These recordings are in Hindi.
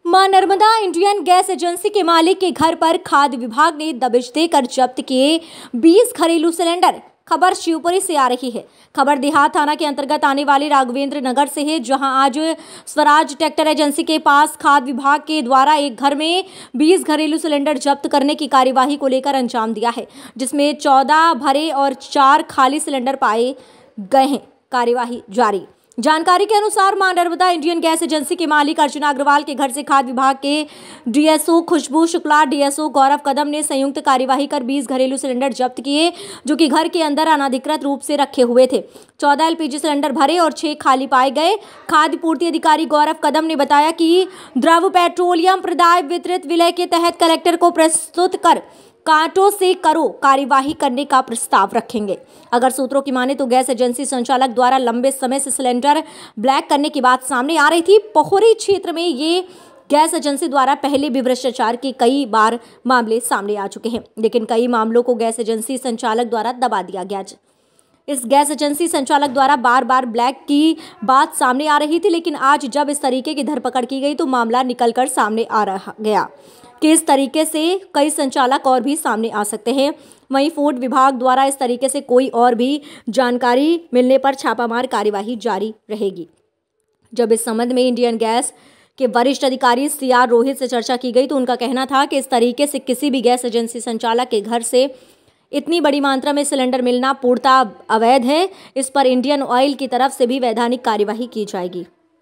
मां नर्मदा इंडियन गैस एजेंसी के मालिक के घर पर खाद्य विभाग ने दबिश देकर जब्त किए 20 घरेलू सिलेंडर। खबर शिवपुरी से आ रही है। खबर देहात थाना के अंतर्गत आने वाले राघवेंद्र नगर से है, जहां आज स्वराज ट्रैक्टर एजेंसी के पास खाद्य विभाग के द्वारा एक घर में 20 घरेलू सिलेंडर जब्त करने की कार्यवाही को लेकर अंजाम दिया है, जिसमें 14 भरे और 4 खाली सिलेंडर पाए गए हैं। कार्यवाही जारी। जानकारी के अनुसार मां नर्मदा इंडियन गैस एजेंसी के मालिक अर्चना अग्रवाल के घर से खाद्य विभाग के डीएसओ खुशबू शुक्ला, डीएसओ गौरव कदम ने संयुक्त कार्यवाही कर 20 घरेलू सिलेंडर जब्त किए, जो कि घर के अंदर अनाधिकृत रूप से रखे हुए थे। 14 एलपीजी सिलेंडर भरे और 6 खाली पाए गए। खाद्य पूर्ति अधिकारी गौरव कदम ने बताया कि द्रव पेट्रोलियम प्रदाय वितरित विलय के तहत कलेक्टर को प्रस्तुत कर कांटों से करो कार्यवाही करने का प्रस्ताव रखेंगे। अगर सूत्रों की माने तो गैस एजेंसी संचालक द्वारा लंबे समय से सिलेंडर ब्लैक करने की बात सामने आ रही थी। पोखरी क्षेत्र में ये गैस एजेंसी द्वारा पहले भी भ्रष्टाचार के कई बार मामले सामने आ चुके हैं, लेकिन कई मामलों को गैस एजेंसी संचालक द्वारा दबा दिया गया। इस गैस एजेंसी संचालक द्वारा बार बार ब्लैक की बात सामने आ रही थी, लेकिन आज जब इस तरीके की धरपकड़ की गई तो मामला निकलकर सामने आ रहा गया कि इस तरीके से कई संचालक और भी सामने आ सकते हैं। वहीं फूड विभाग द्वारा इस तरीके से कोई और भी जानकारी मिलने पर छापामार कार्यवाही जारी रहेगी। जब इस संबंध में इंडियन गैस के वरिष्ठ अधिकारी सीआर रोहित से चर्चा की गई तो उनका कहना था कि इस तरीके से किसी भी गैस एजेंसी संचालक के घर से इतनी बड़ी मात्रा में सिलेंडर मिलना पूर्णतः अवैध है। इस पर इंडियन ऑयल की तरफ से भी वैधानिक कार्यवाही की जाएगी।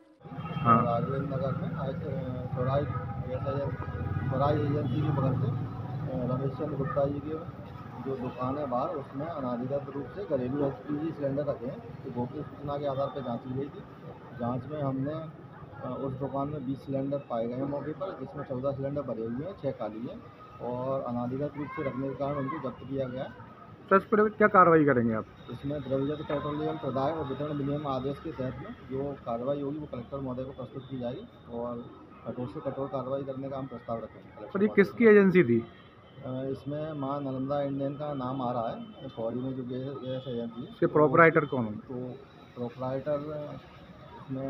स्वराज एजेंसी के बगल से रमेश चंद्र गुप्ता जी की जो दुकान है बाहर, उसमें अनाधिकृत रूप से घरेलू एलपीजी सिलेंडर रखे हैं। तो गोपनीय सूचना के आधार पर जांच की गई थी। जांच में हमने उस दुकान में 20 सिलेंडर पाए गए हैं मौके पर, जिसमें 14 सिलेंडर भरे हुए हैं, 6 खाली हैं और अनाधिकृत रूप से रखने के कारण उनको जब्त किया गया है। सर, इस पर क्या कार्रवाई करेंगे आप? इसमें द्रव्य पेट्रोलियम प्रदाय और वितरण विनियम आदेश के तहत में जो कार्रवाई होगी वो कलेक्टर महोदय को प्रस्तुत की जाएगी और कठोर से कठोर कार्रवाई करने का हम प्रस्ताव रखेंगे। सर, ये किसकी एजेंसी थी? इसमें मां नर्मदा इंडियन का नाम आ रहा है। पौड़ी में जो गैस एजेंसी है, इसके प्रोपराइटर कौन है? तो प्रोपराइटर इसमें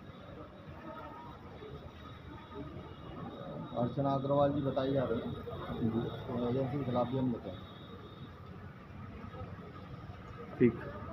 अर्चना अग्रवाल जी बताई जा रही है। तो एजेंसी के खिलाफ भी हम लेते हैं। ठीक।